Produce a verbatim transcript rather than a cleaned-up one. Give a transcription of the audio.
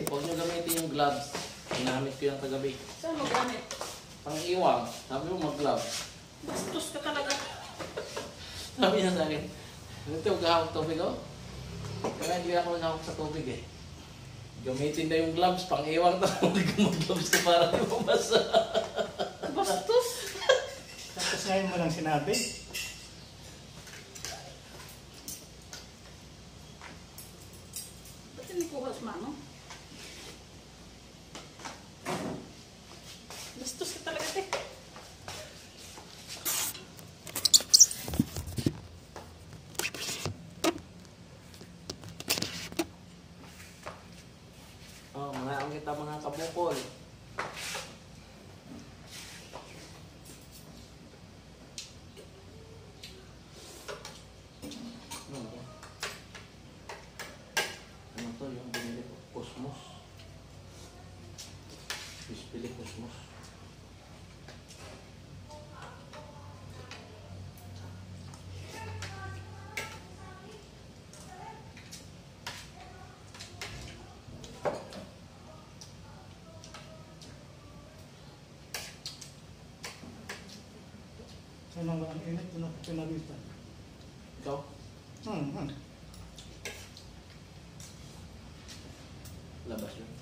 huwag nyo gamitin yung gloves. Ginamit ko yung kagabi. Saan mo gamit? Pang-iwang. Sabi mo mag-gloves. Bastos ka talaga. Sabi niya sa akin, ito, gahawak tubig oh. Kaya hindi ako nagahawak sa tubig eh. Gamitin na yung gloves, pang-iwang tapos mag-gloves ka para di mabasa. Bastos. Tapos ngayon mo lang sinabi. Ba't hindi kuha sa mano? Bastos ka talaga, te. Oh, mga ang kita mga kabukol. Ano ba? Ano to yung binili ko? Cosmos. Bispili Cosmos. Ano nga ang init na pinalitan? Ikaw? Hmm, hmm. Labas yun.